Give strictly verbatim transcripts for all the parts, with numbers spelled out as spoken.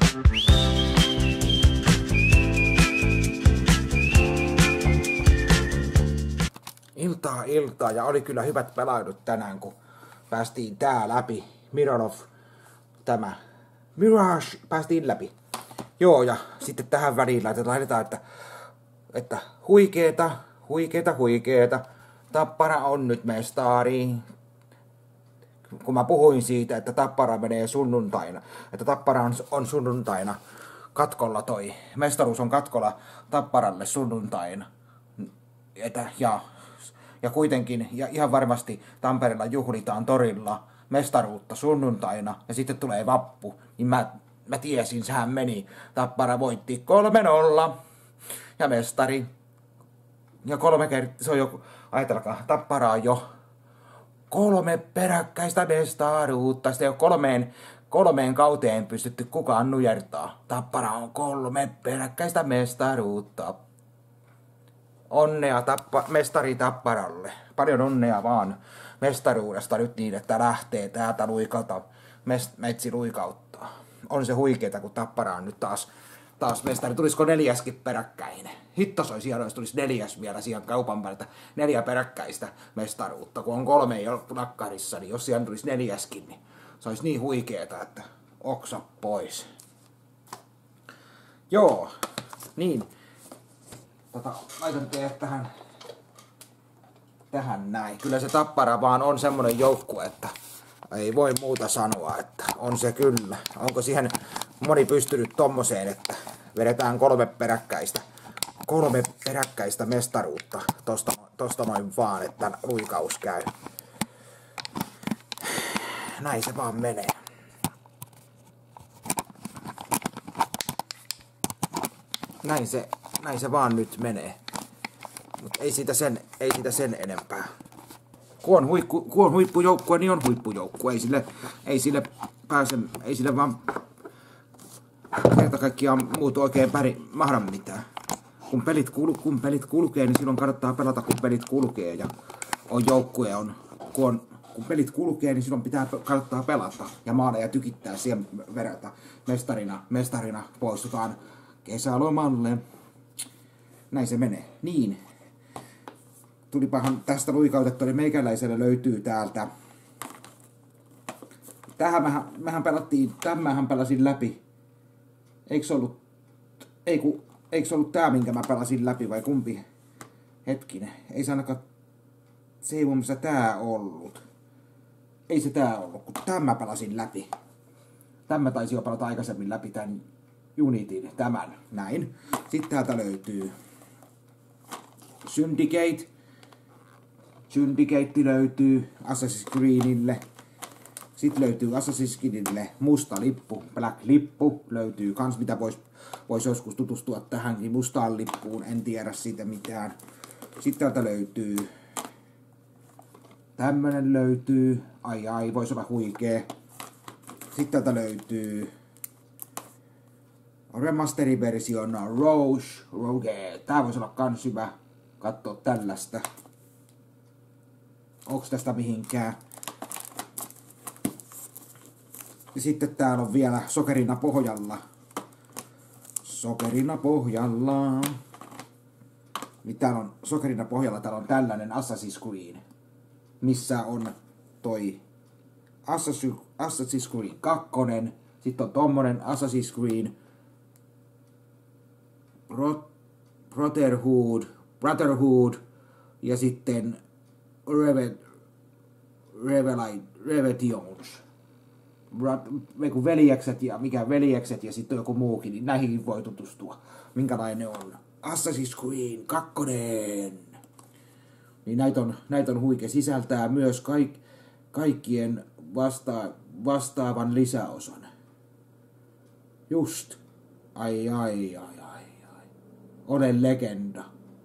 Iltaa iltaa ja oli kyllä hyvät pelaidut tänään, kun päästiin tää läpi. Mirror of tämä Mirage päästiin läpi. Joo, ja sitten tähän väliin laitetaan, että, että huikeeta, huikeeta, huikeeta. Tappara on nyt mestari. Kun mä puhuin siitä, että Tappara menee sunnuntaina, että Tappara on, on sunnuntaina katkolla toi, mestaruus on katkolla Tapparalle sunnuntaina. Että, ja, ja kuitenkin, ja ihan varmasti Tampereella juhlitaan torilla mestaruutta sunnuntaina, ja sitten tulee vappu, niin mä, mä tiesin, sehän meni. Tappara voitti kolme nolla, ja mestari, ja kolme kertaa, se on jo, ajatelkaa, Tappara on jo kolme peräkkäistä mestaruutta, sitä ei ole kolmeen, kolmeen kauteen pystytty kukaan nujertaa. Tappara on kolme peräkkäistä mestaruutta. Onnea tappa, mestari Tapparalle. Paljon onnea vaan mestaruudesta nyt niin, että lähtee täältä luikalta, mest, metsi luikauttaa. On se huikeeta, kun Tappara on nyt taas, taas mestari. Tulisiko neljäskin peräkkäin? Hitto se olisi hienoa, jos tulisi neljäs vielä siihen kaupan päältä. Neljä peräkkäistä mestaruutta. Kun on kolme jo nakkarissa, niin jos siihen tulisi neljäskin, niin se olisi niin huikeeta, että oksa pois. Joo, niin. Tota, laitan teidät tähän, tähän näin. Kyllä se Tappara vaan on semmonen joukkue, että ei voi muuta sanoa, että on se kyllä. Onko siihen moni pystynyt tommoseen, että vedetään kolme peräkkäistä, kolme peräkkäistä mestaruutta tosta, tosta noin vaan, että luikaus käy. Näin se vaan menee. Näin se, näin se vaan nyt menee. Mut ei siitä sen, ei siitä sen enempää. Kun on, huikku, kun on huippujoukkue, niin on huippujoukkue. Ei sille, ei sille pääse, ei sille vaan kerta kaikkiaan muuta oikein päri, mahda mitään. Kun pelit, kul, kun pelit kulkee, niin silloin kannattaa pelata, kun pelit kulkee. Ja on joukkue, on, kun, on, kun pelit kulkee, niin silloin pitää, kannattaa pelata. Ja maaleja tykittää siihen verrata. Mestarina, mestarina poistutaan kesälomalle. Näin se menee. Niin. Tulipahan tästä luikautettu, niin meikäläiselle löytyy täältä. Tähän mähän, mähän pelattiin, tämänhän pelasin läpi. Eikö se ollut, ei ku, eikö se ollut tää, minkä mä pelasin läpi vai kumpi? Hetkinen, ei se ainakaan, se ei mun mielestä tää ollut. Ei se tää ollut, kun tämän mä pelasin läpi. Tämän mä taisin jo pelata aikaisemmin läpi tän Unitin, tämän, näin. Sitten täältä löytyy Syndicate. Syndicate löytyy Assassin's Creedille. Sitten löytyy Assassin's Creedille musta lippu, Black lippu löytyy kans, mitä vois, vois joskus tutustua tähänkin mustaan lippuun, en tiedä siitä mitään. Sitten täältä löytyy, tämmönen löytyy, ai ai, vois olla huikee. Sitten täältä löytyy remasteriversiona Rouge, Rouge, tää voisi olla kans hyvä katsoa tällaista. Onks tästä mihinkään? Ja sitten täällä on vielä sokerina pohjalla. Sokerina pohjalla. Niin täällä on sokerina pohjalla, täällä on tällainen Assassin's Creed. Missä on toi Assassin's Creed kaksi. Sitten on tommonen Assassin's Creed Brotherhood, Brotherhood ja sitten Reve, Revelite, Revetions. Joku veljekset ja mikä veljekset ja sitten joku muukin, niin näihin voi tutustua. Minkälainen on Assassin's Creed kaksi. Niin näitä on, näitä on huikea. Sisältää myös kaik, kaikkien vasta, vastaavan lisäosan. Just. Ai ai ai ai ai. Olen legenda.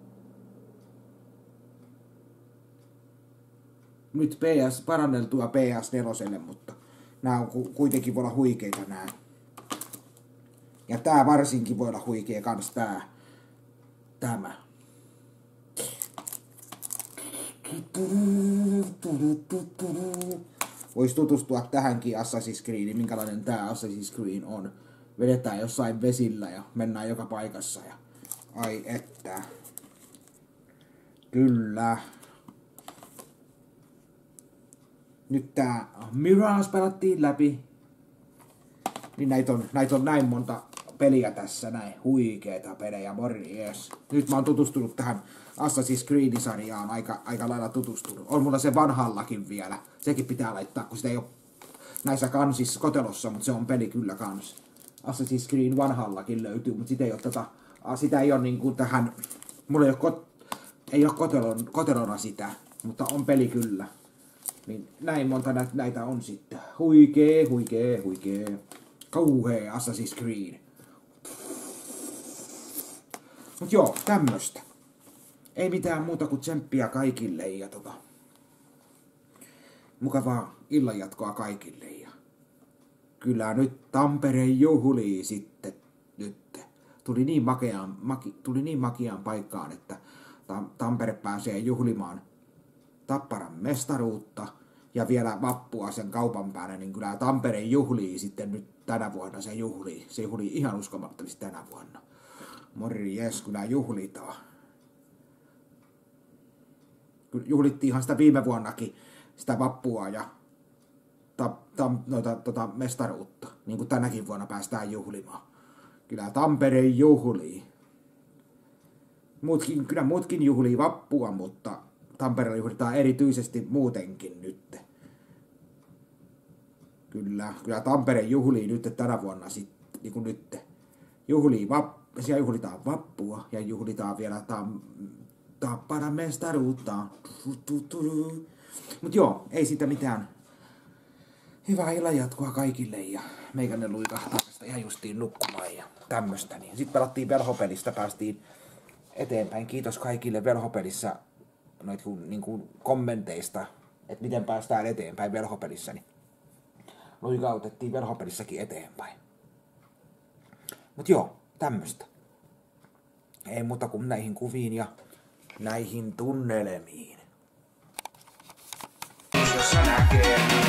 Nyt P S, paranneltua P S neljä, mutta nämä on kuitenkin voi olla huikeita nää. Ja tää varsinkin voi olla huikea kans tää. Tämä. Vois tutustua tähänkin Assassin's Creediin, minkälainen tää Assassin's Creed on. vedetään jossain vesillä ja mennään joka paikassa. Ja... Ai että. Kyllä. Nyt tää Mirage pelattiin läpi. Niin näitä on, näitä on näin monta peliä tässä, näin huikeeta pelejä, morjes. Nyt mä oon tutustunut tähän Assassin's Creed-sarjaan, aika, aika lailla tutustunut. On mulla se vanhallakin vielä, sekin pitää laittaa, kun sitä ei ole näissä kansissa kotelossa, mutta se on peli kyllä kans. Assassin's Creed vanhallakin löytyy, mutta sitä ei ole, tota, sitä ei ole niinku tähän, mulla ei ole, kot, ei ole kotelon, kotelona sitä, mutta on peli kyllä. Niin näin monta nä, näitä on sitten. Huikee, huikee, huikee. Kauhea Assassin's Creed. Mut joo, tämmöstä. Ei mitään muuta kuin tsemppiä kaikille ja tota... Mukavaa illanjatkoa kaikille ja... Kyllä nyt Tampere juhlii sitten nyt. Tuli niin makeaan, maki, tuli niin makeaan paikkaan, että Tam, Tampere pääsee juhlimaan Tapparan mestaruutta ja vielä vappua sen kaupan päälle, niin kyllä Tampere juhlii sitten nyt tänä vuonna, se juhlii. Se juhlii ihan uskomattomasti tänä vuonna. Morjes, kyllä juhlitaan. Juhlittiinhan sitä viime vuonnakin, sitä vappua ja ta, ta, noita, tota, mestaruutta, niin kuin tänäkin vuonna päästään juhlimaan. Kyllä Tampere juhlii. Muutkin, kyllä muutkin juhlii vappua, mutta Tampereella juhlitaan erityisesti muutenkin nyt. Kyllä, kyllä Tampere juhlii nyt tänä vuonna sitten, niin kuin nyt. Juhlii vappua, siellä juhlitaan vappua ja juhlitaan vielä tam, Tapparan mestaruutta. Mut joo, ei siitä mitään. Hyvää illanjatkoa kaikille ja meikännen luikahtaa tästä ihan justiin nukkumaan ja tämmöstä. Niin. Sitten pelattiin velhopelistä, päästiin eteenpäin. Kiitos kaikille velhopelissä noit niin kuin kommenteista, että miten päästään eteenpäin velhopelissä. Niin luikautettiin velhopelissäkin eteenpäin. Mut joo, tämmöstä. Ei muuta kuin näihin kuviin ja näihin tunnelmiin. Jos näkee